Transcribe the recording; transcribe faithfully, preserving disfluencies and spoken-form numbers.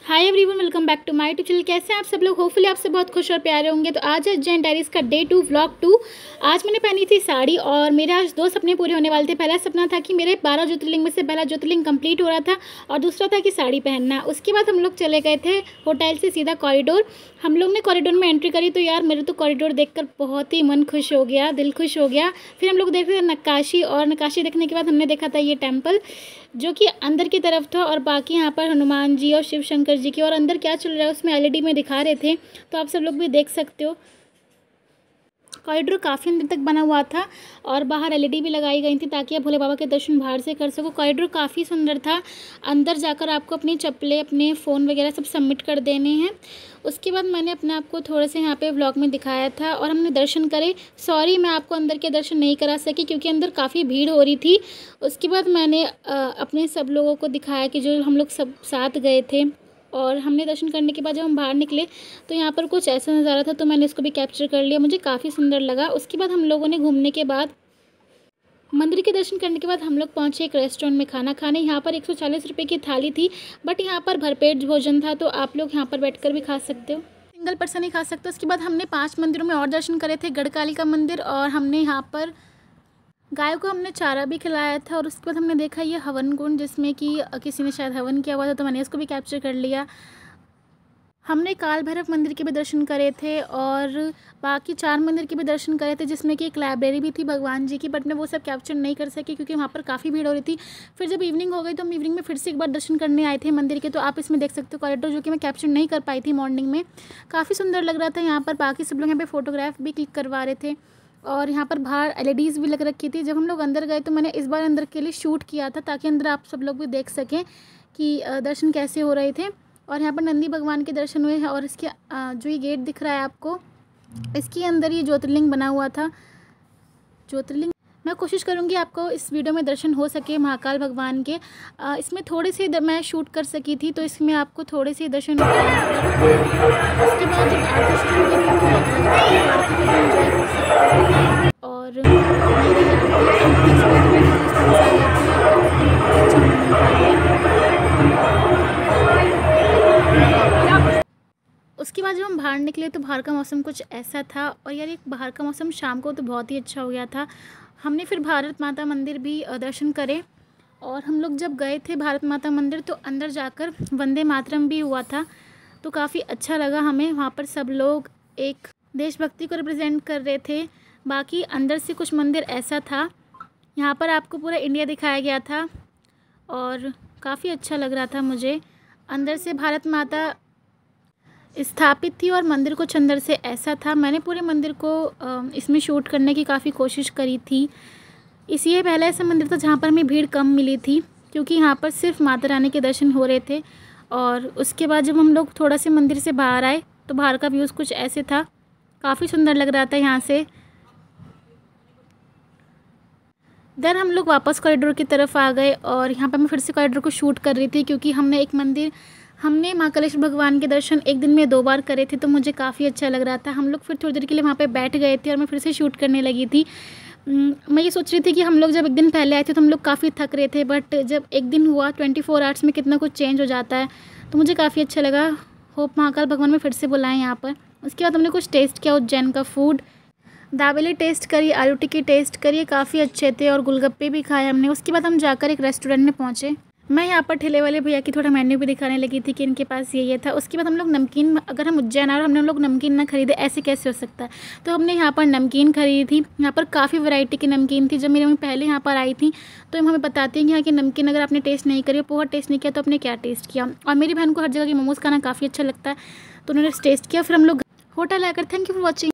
Hi everyone, welcome back to my YouTube channel. कैसे हैं आप सब लोग? होपफुली आप सब बहुत खुश और प्यारे होंगे। तो आज है जैन डायरीज का डे टू व्लॉग टू। आज मैंने पहनी थी साड़ी और मेरे आज दो सपने पूरे होने वाले थे। पहला सपना था कि मेरे बारह ज्योतिर्लिंग में से पहला ज्योतिर्लिंग कंप्लीट हो रहा था और दूसरा था कि साड़ी पहनना। उसके बाद हम लोग चले गए थे होटल से सीधा कॉरिडोर। हम लोग ने कॉरिडोर में एंट्री करी तो यार मेरे तो कॉरिडोर देखकर बहुत ही मन खुश हो गया, दिल खुश हो गया। फिर हम लोग देख रहे थे नक्काशी और नक्काशी देखने के बाद हमने देखा था ये टेम्पल जो कि अंदर की तरफ था और बाकी यहाँ पर हनुमान जी और शिव शंकर जी की, और अंदर क्या चल रहा है उसमें एलईडी में दिखा रहे थे, तो आप सब लोग भी देख सकते हो। कॉरिडोर काफ़ी अंदर तक बना हुआ था और बाहर एलईडी भी लगाई गई थी ताकि आप भोले बाबा के दर्शन बाहर से कर सको। कॉरिडोर काफ़ी सुंदर था। अंदर जाकर आपको अपनी चप्पलें, अपने फ़ोन वगैरह सब सबमिट कर देने हैं। उसके बाद मैंने अपने आप को थोड़े से यहाँ पे व्लॉग में दिखाया था और हमने दर्शन करे। सॉरी मैं आपको अंदर के दर्शन नहीं करा सकी क्योंकि अंदर काफ़ी भीड़ हो रही थी। उसके बाद मैंने अपने सब लोगों को दिखाया कि जो हम लोग सब साथ गए थे, और हमने दर्शन करने के बाद जब हम बाहर निकले तो यहाँ पर कुछ ऐसा नज़ारा था, तो मैंने इसको भी कैप्चर कर लिया। मुझे काफ़ी सुंदर लगा। उसके बाद हम लोगों ने घूमने के बाद, मंदिर के दर्शन करने के बाद हम लोग पहुँचे एक रेस्टोरेंट में खाना खाने। यहाँ पर एक सौ चालीस रुपये की थाली थी, बट यहाँ पर भरपेट भोजन था, तो आप लोग यहाँ पर बैठकर भी खा सकते हो, सिंगल पर्सन ही खा सकते हो। उसके बाद हमने पाँच मंदिरों में और दर्शन करे थे। गढ़काली का मंदिर, और हमने यहाँ पर गाय को हमने चारा भी खिलाया था। और उसके बाद हमने देखा ये हवन कुंड जिसमें कि किसी ने शायद हवन किया हुआ था, तो मैंने इसको भी कैप्चर कर लिया। हमने काल भैरव मंदिर के भी दर्शन करे थे और बाकी चार मंदिर के भी दर्शन करे थे जिसमें कि एक लाइब्रेरी भी थी भगवान जी की, बट मैं वो सब कैप्चर नहीं कर सकी क्योंकि वहाँ पर काफ़ी भीड़ हो रही थी। फिर जब इवनिंग हो गई तो हम इवनिंग में फिर से एक बार दर्शन करने आए थे मंदिर के, तो आप इसमें देख सकते हो कॉरिडोर, जो कि मैं कैप्चर नहीं कर पाई थी मॉर्निंग में। काफ़ी सुंदर लग रहा था यहाँ पर। बाकी सब लोग यहाँ पर फोटोग्राफ भी क्लिक करवा रहे थे और यहाँ पर बाहर एलईडीज़ भी लग रखी थी। जब हम लोग अंदर गए तो मैंने इस बार अंदर के लिए शूट किया था ताकि अंदर आप सब लोग भी देख सकें कि दर्शन कैसे हो रहे थे। और यहाँ पर नंदी भगवान के दर्शन हुए हैं। और इसके जो ये गेट दिख रहा है आपको, इसके अंदर ये ज्योतिर्लिंग बना हुआ था। ज्योतिर्लिंग मैं कोशिश करूँगी आपको इस वीडियो में दर्शन हो सके महाकाल भगवान के। आ, इसमें थोड़े से मैं शूट कर सकी थी, तो इसमें आपको थोड़े से दर्शन हो गए। उसके बाद जब आरती शुरू हुई तो आरती को भी एंजॉय कर सकते हैं। और उसके बाद जब हम बाहर निकले तो बाहर का मौसम कुछ ऐसा था, और यार एक बाहर का मौसम शाम को तो बहुत ही अच्छा हो गया था। हमने फिर भारत माता मंदिर भी दर्शन करे, और हम लोग जब गए थे भारत माता मंदिर तो अंदर जाकर वंदे मातरम भी हुआ था, तो काफ़ी अच्छा लगा हमें। वहाँ पर सब लोग एक देशभक्ति को रिप्रेजेंट कर रहे थे। बाकी अंदर से कुछ मंदिर ऐसा था, यहाँ पर आपको पूरा इंडिया दिखाया गया था और काफ़ी अच्छा लग रहा था मुझे। अंदर से भारत माता स्थापित थी और मंदिर कुछ अंदर से ऐसा था। मैंने पूरे मंदिर को इसमें शूट करने की काफ़ी कोशिश करी थी। इसलिए पहला ऐसा मंदिर था जहाँ पर हमें भीड़ कम मिली थी क्योंकि यहाँ पर सिर्फ माता रानी के दर्शन हो रहे थे। और उसके बाद जब हम लोग थोड़ा से मंदिर से बाहर आए तो बाहर का व्यूज़ कुछ ऐसे था, काफ़ी सुंदर लग रहा था यहाँ से। इधर हम लोग वापस कॉरिडोर की तरफ आ गए और यहाँ पर मैं फिर से कॉरिडोर को शूट कर रही थी क्योंकि हमने एक मंदिर हमने महाकालेश्वर भगवान के दर्शन एक दिन में दो बार करे थे, तो मुझे काफ़ी अच्छा लग रहा था। हम लोग फिर थोड़ी देर के लिए वहाँ पे बैठ गए थे और मैं फिर से शूट करने लगी थी। मैं ये सोच रही थी कि हम लोग जब एक दिन पहले आए थे तो हम लोग काफ़ी थक रहे थे, बट जब एक दिन हुआ ट्वेंटी फोर आवर्स में कितना कुछ चेंज हो जाता है, तो मुझे काफ़ी अच्छा लगा। होप महाकाल भगवान में फिर से बुलाएँ यहाँ पर। उसके बाद हमने कुछ टेस्ट किया उज्जैन का फूड, दाबेली टेस्ट करी, आलू टिक्की टेस्ट करी, काफ़ी अच्छे थे, और गोलगप्पे भी खाए हमने। उसके बाद हम जाकर एक रेस्टोरेंट में पहुँचे। मैं यहाँ पर ठेले वाले भैया की थोड़ा मेन्यू भी दिखाने लगी थी कि इनके पास ये ये था। उसके बाद हम लोग नमकीन, अगर हम उज्जैन आए और हमने लोग नमकीन ना खरीदे ऐसे कैसे हो सकता है, तो हमने यहाँ पर नमकीन खरीदी थी। यहाँ पर काफ़ी वैरायटी की नमकीन थी। जब मेरी मम्मी पहले यहाँ पर आई थी तो हमें बताती हैं कि यहाँ की नमकीन अगर आपने टेस्ट नहीं करी, पोहा टेस्ट नहीं किया, तो आपने क्या टेस्ट किया। और मेरी बहन को हर जगह की मोमोज़ खाना काफ़ी अच्छा लगता है, तो उन्होंने टेस्ट किया। फिर हम लोग होटल आकर, थैंक यू फॉर वॉचिंग।